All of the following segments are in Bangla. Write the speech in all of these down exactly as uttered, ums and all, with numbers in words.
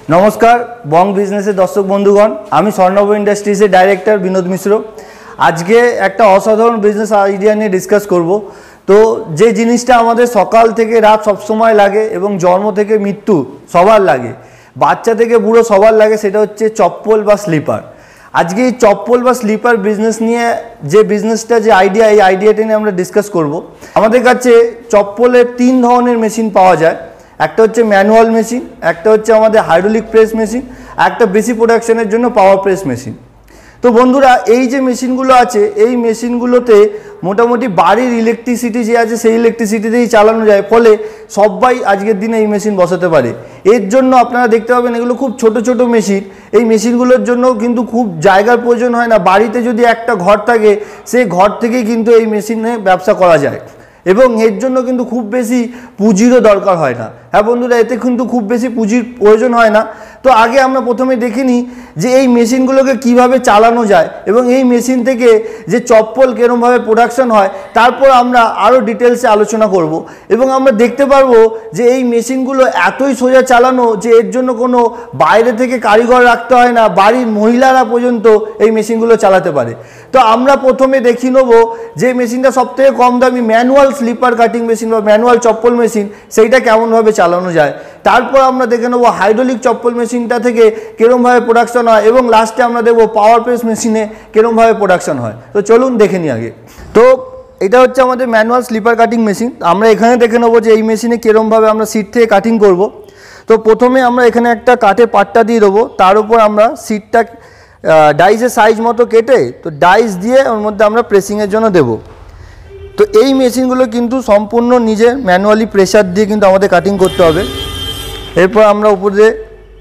नमस्कार बंग बिजनेसের दर्शक बंधुगण आमी स्वर्णभ इंडस्ट्रीजের डायरेक्टर विनोद मिश्र आज के एक असाधारण बिजनेस आइडिया निये डिसकास करब। तो जे जिनिसटा आमादेर सकाल थेके रात सब समय लागे एबं जन्म थेके मृत्यु सबार लागे, बाच्चा थेके बुड़ो सबार लागे, सेटा हच्छे चप्पल बा स्लीपार। आज के चप्पल बा स्लीपार बिजनेस निये जे बिजनेसटा जे आइडिया এই आइडियाटा निये आमरा डिसकास करब। आमादेर काছে चप्पलेर तीन धरनेर मेशिन पाওয়া যায়, একটা হচ্ছে ম্যানুয়াল মেশিন, একটা হচ্ছে আমাদের হাইড্রোলিক প্রেস মেশিন, একটা বেশি প্রোডাকশনের জন্য পাওয়ার প্রেস মেশিন। তো বন্ধুরা এই যে মেশিনগুলো আছে এই মেশিনগুলোতে মোটামুটি বাড়ির ইলেকট্রিসিটি যে আছে সেই ইলেকট্রিসিটিতেই চালানো যায়, ফলে সবাই আজকের দিনে এই মেশিন বসাতে পারে। এর জন্য আপনারা দেখতে পাবেন এগুলো খুব ছোট ছোট মেশিন। এই মেশিনগুলোর জন্য কিন্তু খুব জায়গার প্রয়োজন হয় না, বাড়িতে যদি একটা ঘর থাকে সেই ঘর থেকেই কিন্তু এই মেশিনে ব্যবসা করা যায় এবং এর জন্য কিন্তু খুব বেশি পুঁজিরও দরকার হয় না। হ্যাঁ বন্ধুরা, এতে কিন্তু খুব বেশি পুঁজির প্রয়োজন হয় না। তো আগে আমরা প্রথমে দেখে নিই যে এই মেশিনগুলোকে কিভাবে চালানো যায় এবং এই মেশিন থেকে যে চপ্পল কিরকমভাবে প্রোডাকশন হয়, তারপর আমরা আরও ডিটেলসে আলোচনা করব এবং আমরা দেখতে পারবো যে এই মেশিনগুলো এতই সোজা চালানো যে এর জন্য কোনো বাইরে থেকে কারিগর রাখতে হয় না, বাড়ির মহিলারা পর্যন্ত এই মেশিনগুলো চালাতে পারে। তো আমরা প্রথমে দেখি নেব যে মেশিনটা সবথেকে কম দামি ম্যানুয়াল স্লিপার কাটিং মেশিন বা ম্যানুয়াল চপ্পল মেশিন, সেইটা কেমনভাবে চালানো যায়। তারপর আমরা দেখে নেব হাইড্রোলিক চপ্পল মেশিনটা থেকে কিরকমভাবে প্রোডাকশন হয় এবং লাস্টে আমরা দেখব পাওয়ার প্রেস মেশিনে কিরকমভাবে প্রোডাকশন হয়। তো চলুন দেখে নিই আগে। তো এটা হচ্ছে আমাদের ম্যানুয়াল স্লিপার কাটিং মেশিন। আমরা এখানে দেখে নেব যে এই মেশিনে কিরকমভাবে আমরা সিট থেকে কাটিং করব। তো প্রথমে আমরা এখানে একটা কাঠের পাট্টা দিয়ে দেবো, তার উপর আমরা সিটটা ডাইসের সাইজ মতো কেটে তো ডাইস দিয়ে ওর মধ্যে আমরা প্রেসিংয়ের জন্য দেব। তো এই মেশিনগুলো কিন্তু সম্পূর্ণ নিজে ম্যানুয়ালি প্রেসার দিয়ে কিন্তু আমাদের কাটিং করতে হবে। এরপর আমরা উপর দিয়ে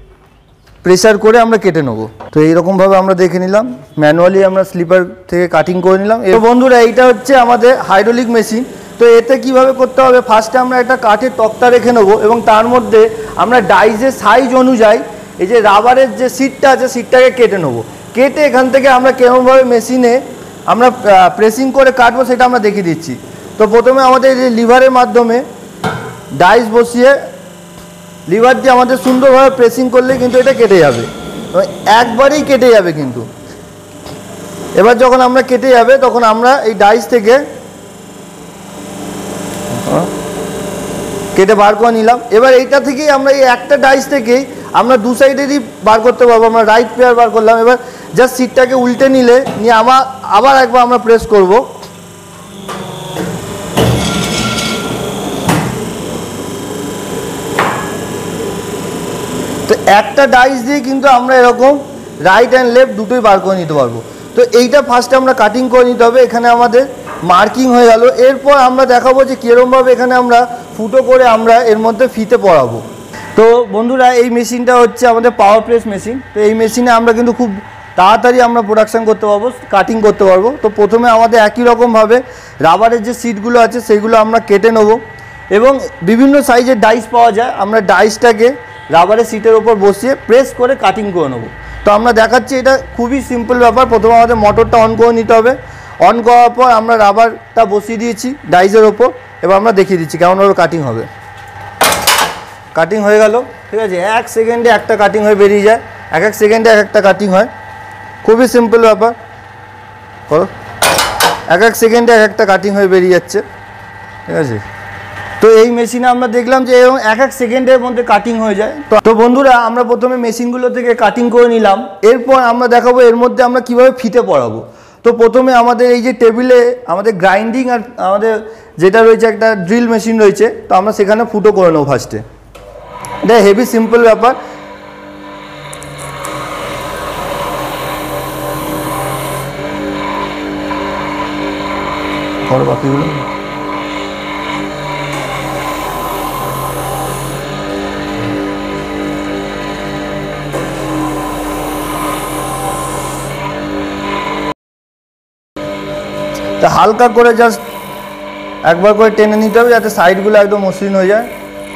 প্রেসার করে আমরা কেটে নেব। তো এইরকমভাবে আমরা দেখে নিলাম ম্যানুয়ালি আমরা স্লিপার থেকে কাটিং করে নিলাম। তো বন্ধুরা এইটা হচ্ছে আমাদের হাইড্রোলিক মেশিন। তো এতে কিভাবে করতে হবে, ফার্স্টে আমরা একটা কাঠের তক্তা রেখে নেব এবং তার মধ্যে আমরা ডাইসের সাইজ অনুযায়ী এই যে রাবারের যে সিটটা আছে সিটটাকে কেটে নেব। কেটে এখান থেকে আমরা কেমনভাবে মেশিনে আমরা প্রেসিং করে কাটবো সেটা আমরা দেখিয়ে দিচ্ছি। তো প্রথমে আমাদের এই যে লিভারের মাধ্যমে ডাইস বসিয়ে লিভার দিয়ে আমাদের সুন্দরভাবে প্রেসিং করলে কিন্তু এটা কেটে যাবে, একবারেই কেটে যাবে কিন্তু। এবার যখন আমরা কেটে যাবে তখন আমরা এই ডাইস থেকে কেটে বার করে নিলাম। এবার এইটা থেকেই আমরা এই একটা ডাইস থেকেই আমরা দু সাইডেরই বার করতে পারবো। আমরা রাইট পেয়ার বার করলাম, এবার জাস্ট সিটটাকে উল্টে নিলে নিয়ে আবার আবার একবার আমরা প্রেস করব। তো একটা ডাইস দিয়ে কিন্তু আমরা এরকম রাইট অ্যান্ড লেফট দুটোই বার করে নিতে পারবো। তো এইটা ফার্স্টে আমরা কাটিং করে নিতে হবে। এখানে আমাদের মার্কিং হয়ে গেল। এরপর আমরা দেখাবো যে কীরকমভাবে এখানে আমরা ফুটো করে আমরা এর মধ্যে ফিতে পরাবো। তো বন্ধুরা এই মেশিনটা হচ্ছে আমাদের পাওয়ার প্রেস মেশিন। তো এই মেশিনে আমরা কিন্তু খুব তাড়াতাড়ি আমরা প্রোডাকশান করতে পারবো, কাটিং করতে পারবো। তো প্রথমে আমাদের একই রকমভাবে রাবারের যে সিটগুলো আছে সেইগুলো আমরা কেটে নেব এবং বিভিন্ন সাইজের ডাইস পাওয়া যায়, আমরা ডাইসটাকে রাবারের সিটের ওপর বসিয়ে প্রেস করে কাটিং করে নেব। তো আমরা দেখাচ্ছি, এটা খুবই সিম্পল ব্যাপার। প্রথমে আমাদের মোটরটা অন করে নিতে হবে। অন করার পর আমরা রাবারটা বসিয়ে দিয়েছি ডাইসের ওপর। এবার আমরা দেখিয়ে দিচ্ছি কেমনভাবে কাটিং হবে। কাটিং হয়ে গেল, ঠিক আছে। এক সেকেন্ডে একটা কাটিং হয়ে বেরিয়ে যায়, এক এক সেকেন্ডে এক একটা কাটিং হয়। খুবই সিম্পল ব্যাপার, করো। এক এক সেকেন্ডে এক একটা কাটিং হয়ে বেরিয়ে যাচ্ছে, ঠিক আছে। তো এই মেশিনে আমরা দেখলাম যে এরকম এক এক সেকেন্ডের মধ্যে কাটিং হয়ে যায়। তো বন্ধুরা আমরা প্রথমে মেশিনগুলো থেকে কাটিং করে নিলাম। এরপর আমরা দেখাবো এর মধ্যে আমরা কিভাবে ফিতে পরাবো। তো প্রথমে আমাদের এই যে টেবিলে আমাদের গ্রাইন্ডিং আর আমাদের যেটা রয়েছে একটা ড্রিল মেশিন রয়েছে, তো আমরা সেখানে ফুটো করে নেবো ফার্স্টে। এটা হেভি সিম্পল ব্যাপার। করো বাকিগুলো। তা হালকা করে জাস্ট একবার করে টেনে নিতে হবে যাতে সাইডগুলো একদম মসৃণ হয়ে যায়।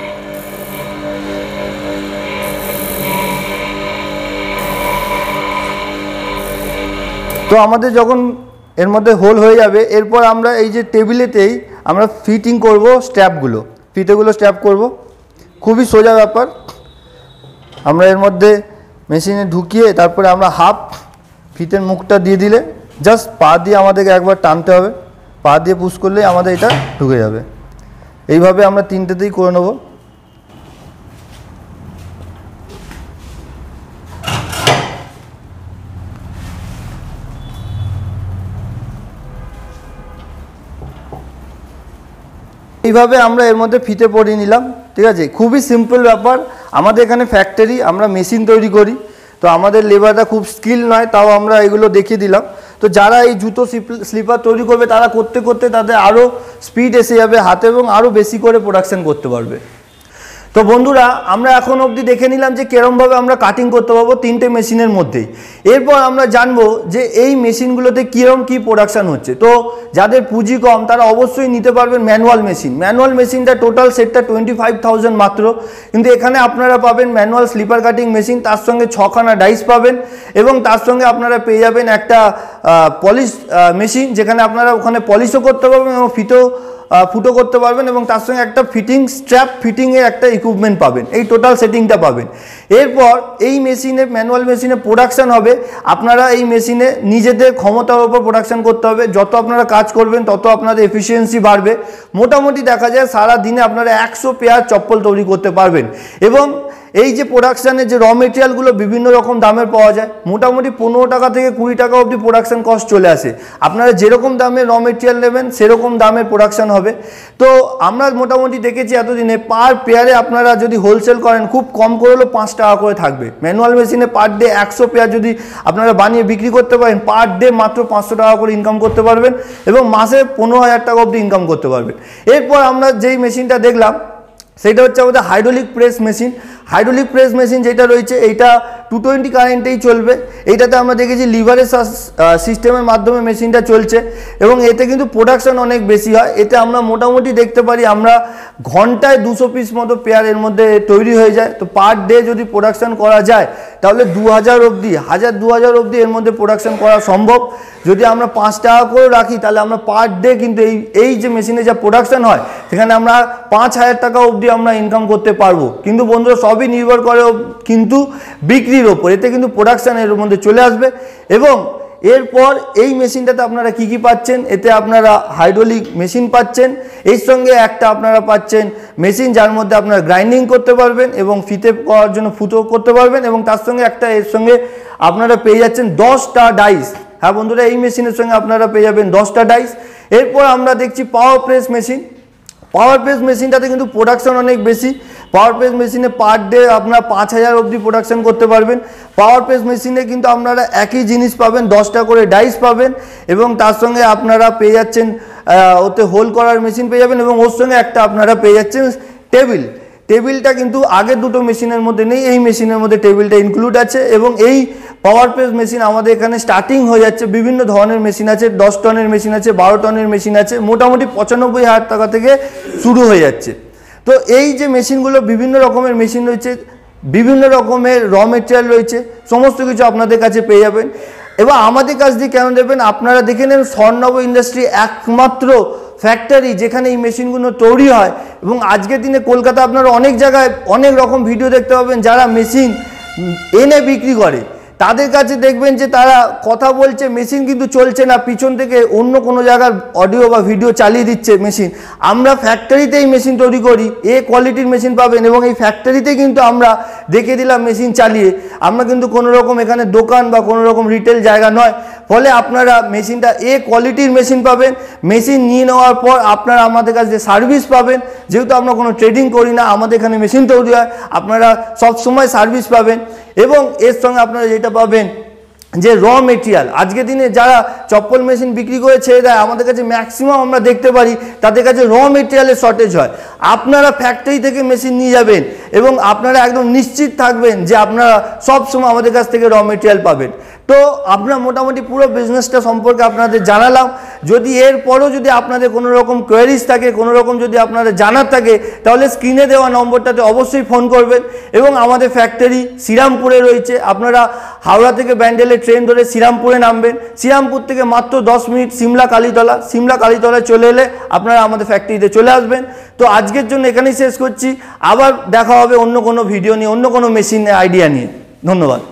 তো আমাদের যখন এর মধ্যে হোল হয়ে যাবে এরপর আমরা এই যে টেবিলেতেই আমরা ফিটিং করব স্ট্র্যাপগুলো, ফিতেগুলো স্ট্র্যাপ করব। খুবই সোজা ব্যাপার। আমরা এর মধ্যে মেশিনে ঢুকিয়ে তারপরে আমরা হাফ ফিতের মুখটা দিয়ে দিলে জাস্ট পা দিয়ে আমাদেরকে একবার টানতে হবে, পা দিয়ে পুশ করলেই আমাদের এটা ঢুকে যাবে। এইভাবে আমরা তিনটেতেই করে নেব। এইভাবে আমরা এর মধ্যে ফিতে পরিয়ে নিলাম, ঠিক আছে। খুবই সিম্পল ব্যাপার। আমাদের এখানে ফ্যাক্টরি, আমরা মেশিন তৈরি করি, তো আমাদের লেবারটা খুব স্কিল নয়, তাও আমরা এগুলো দেখিয়ে দিলাম। তো যারা এই জুতো স্লিপার তৈরি করবে তারা করতে করতে তাদের আরও স্পিড এসে যাবে হাতে এবং আরও বেশি করে প্রোডাকশন করতে পারবে। তো বন্ধুরা, আমরা এখন অবধি দেখে নিলাম যে কেরমভাবে আমরা কাটিং করতে পারবো তিনটে মেশিনের মধ্যেই। এরপর আমরা জানবো যে এই মেশিনগুলোতে কীরকম কী প্রোডাকশান হচ্ছে। তো যাদের পুঁজি কম তারা অবশ্যই নিতে পারবেন ম্যানুয়াল মেশিন। ম্যানুয়াল মেশিনটা টোটাল সেটটা টোয়েন্টি ফাইভ থাউজেন্ড মাত্র, কিন্তু এখানে আপনারা পাবেন ম্যানুয়াল স্লিপার কাটিং মেশিন, তার সঙ্গে ছখানা ডাইস পাবেন এবং তার সঙ্গে আপনারা পেয়ে যাবেন একটা পলিশ মেশিন, যেখানে আপনারা ওখানে পলিশও করতে পারবেন এবং ফিতেও ফুটো করতে পারবেন এবং তার সঙ্গে একটা ফিটিং স্ট্র্যাপ ফিটিংয়ের একটা ইকুইপমেন্ট পাবেন। এই টোটাল সেটিংটা পাবেন। এরপর এই মেশিনে, ম্যানুয়াল মেশিনে প্রোডাকশান হবে। আপনারা এই মেশিনে নিজেদের ক্ষমতার উপর প্রোডাকশান করতে হবে। যত আপনারা কাজ করবেন তত আপনাদের এফিসিয়েন্সি বাড়বে। মোটামুটি দেখা যায় সারা দিনে আপনারা একশো পেয়ার চপ্পল তৈরি করতে পারবেন। এবং এই যে প্রোডাকশানের যে র মেটেরিয়ালগুলো বিভিন্ন রকম দামের পাওয়া যায়, মোটামুটি পনেরো টাকা থেকে কুড়ি টাকা অবধি প্রোডাকশান কস্ট চলে আসে। আপনারা যেরকম দামের র মেটেরিয়াল নেবেন সেরকম দামের প্রোডাকশান হবে। তো আমরা মোটামুটি দেখেছি এতদিনে পার পেয়ারে আপনারা যদি হোলসেল করেন খুব কম করে হলেও পাঁচ টাকা করে থাকবে। ম্যানুয়াল মেশিনে পার ডে একশো পেয়ার যদি আপনারা বানিয়ে বিক্রি করতে পারেন, পার ডে মাত্র পাঁচশো টাকা করে ইনকাম করতে পারবেন এবং মাসে পনেরো হাজার টাকা অবধি ইনকাম করতে পারবেন। এরপর আমরা যেই মেশিনটা দেখলাম সেটা হচ্ছে আমাদের hydraulic press machine. Hydraulic press machine যেটা রয়েছে এইটা টু টোয়েন্টি কারেন্টেই চলবে। এইটাতে আমরা দেখেছি লিভারের সিস্টেমের মাধ্যমে মেশিনটা চলছে এবং এতে কিন্তু প্রোডাকশান অনেক বেশি হয়। এতে আমরা মোটামুটি দেখতে পারি আমরা ঘন্টায় দুশো পিস মতো পেয়ার এর মধ্যে তৈরি হয়ে যায়। তো পার ডে যদি প্রোডাকশান করা যায় তাহলে দু হাজার অবধি হাজার দু হাজার অবধি এর মধ্যে প্রোডাকশান করা সম্ভব। যদি আমরা পাঁচ টাকা করে রাখি তাহলে আমরা পার ডে কিন্তু এই এই যে মেশিনে যা প্রোডাকশান হয় সেখানে আমরা পাঁচ হাজার টাকা অবধি আমরা ইনকাম করতে পারবো। কিন্তু বন্ধুরা সবই নির্ভর করে কিন্তু বিক্রির ওপর। এতে কিন্তু প্রোডাকশান এর মধ্যে চলে আসবে। এবং এরপর এই মেশিনটাতে আপনারা কি কি পাচ্ছেন, এতে আপনারা হাইড্রোলিক মেশিন পাচ্ছেন, এর সঙ্গে একটা আপনারা পাচ্ছেন মেশিন যার মধ্যে আপনারা গ্রাইন্ডিং করতে পারবেন এবং ফিতে করার জন্য ফুটো করতে পারবেন এবং তার সঙ্গে একটা এর সঙ্গে আপনারা পেয়ে যাচ্ছেন দশটা ডাইস। হ্যাঁ বন্ধুরা, এই মেশিনের সঙ্গে আপনারা পেয়ে যাবেন দশটা ডাইস। এরপর আমরা দেখছি power press machine. Power press মেশিনটাতে কিন্তু প্রোডাকশান অনেক বেশি। পাওয়ার প্রেস মেশিনে পার ডে আপনারা পাঁচ হাজার অবধি প্রোডাকশান করতে পারবেন। পাওয়ার প্রেস মেশিনে কিন্তু আপনারা একই জিনিস পাবেন, দশটা করে ডাইস পাবেন এবং তার সঙ্গে আপনারা পেয়ে যাচ্ছেন ওতে হোল করার মেশিন পেয়ে যাবেন এবং ওর সঙ্গে একটা আপনারা পেয়ে যাচ্ছেন টেবিল। টেবিলটা কিন্তু আগের দুটো মেশিনের মধ্যে নেই, এই মেশিনের মধ্যে টেবিলটা ইনক্লুড আছে। এবং এই পাওয়ার প্রেস মেশিন আমাদের এখানে স্টার্টিং হয়ে যাচ্ছে, বিভিন্ন ধরনের মেশিন আছে, দশ টনের মেশিন আছে, বারো টনের মেশিন আছে, মোটামুটি পঁচানব্বই হাজার টাকা থেকে শুরু হয়ে যাচ্ছে। তো এই যে মেশিনগুলো বিভিন্ন রকমের মেশিন রয়েছে, বিভিন্ন রকমের র মেটেরিয়াল রয়েছে, সমস্ত কিছু আপনাদের কাছে পেয়ে যাবেন। এবার আমাদের কাছ দিয়ে কেন দেবেন, আপনারা দেখে নেন স্বর্ণব ইন্ডাস্ট্রি একমাত্র ফ্যাক্টরি যেখানে এই মেশিনগুলো তৈরি হয়। এবং আজকের দিনে কলকাতা আপনারা অনেক জায়গায় অনেক রকম ভিডিও দেখতে পাবেন যারা মেশিন এনে বিক্রি করে, তাদের কাছে দেখবেন যে তারা কথা বলছে মেশিন কিন্তু চলছে না, পিছন থেকে অন্য কোনো জায়গার অডিও বা ভিডিও চালিয়ে দিচ্ছে মেশিন। আমরা ফ্যাক্টরিতেই মেশিন তৈরি করি, এ কোয়ালিটির মেশিন পাবেন এবং এই ফ্যাক্টরিতে কিন্তু আমরা দেখে দিলাম মেশিন চালিয়ে। আমরা কিন্তু কোনো রকম এখানে দোকান বা কোনো রকম রিটেল জায়গা নয়, ফলে আপনারা মেশিনটা এ কোয়ালিটির মেশিন পাবেন। মেশিন নিয়ে নেওয়ার পর আপনারা আমাদের কাছে সার্ভিস পাবেন, যেহেতু আমরা কোনো ট্রেডিং করি না, আমাদের এখানে মেশিন তৈরি হয়, আপনারা সবসময় সার্ভিস পাবেন। এবং এর সঙ্গে আপনারা যেটা পাবেন যে র মেটেরিয়াল, আজকের দিনে যারা চপ্পল মেশিন বিক্রি করে ছেড়ে দেয় আমাদের কাছে ম্যাক্সিমাম আমরা দেখতে পারি তাদের কাছে র মেটেরিয়ালের শর্টেজ হয়। আপনারা ফ্যাক্টরি থেকে মেশিন নিয়ে যাবেন এবং আপনারা একদম নিশ্চিত থাকবেন যে আপনারা সব সময় আমাদের কাছ থেকে র মেটেরিয়াল পাবেন। তো তো আমরা মোটামুটি পুরো বিজনেসটা সম্পর্কে আপনাদের জানালাম। যদি এরপরও যদি আপনাদের কোনো রকম কোয়েরিজ থাকে, কোনো রকম যদি আপনাদের জানার থাকে, তাহলে স্ক্রিনে দেওয়া নম্বরটাতে অবশ্যই ফোন করবেন। এবং আমাদের ফ্যাক্টরি শ্রীরামপুরে রয়েছে, আপনারা হাওড়া থেকে ব্যান্ডেলে ট্রেন ধরে শ্রীরামপুরে নামবেন, শ্রীরামপুর থেকে মাত্র দশ মিনিট সিমলা কালীতলা, সিমলা কালীতলায় চলে এলে আপনারা আমাদের ফ্যাক্টরিতে চলে আসবেন। তো আজকের জন্য এখানেই শেষ করছি, আবার দেখা হবে অন্য কোনো ভিডিও নিয়ে, অন্য কোনো মেশিনের আইডিয়া নিয়ে। ধন্যবাদ।